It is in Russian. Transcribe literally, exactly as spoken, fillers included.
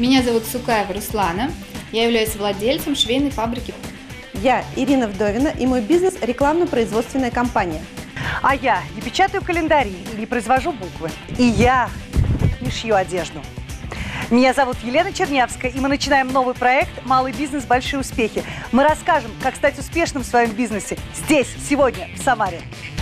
Меня зовут Сукаева Руслана. Я являюсь владельцем швейной фабрики. Я Ирина Вдовина, и мой бизнес – рекламно-производственная компания. А я не печатаю календари и не произвожу буквы. И я не шью одежду. Меня зовут Елена Чернявская, и мы начинаем новый проект «Малый бизнес. Большие успехи». Мы расскажем, как стать успешным в своем бизнесе здесь, сегодня, в Самаре.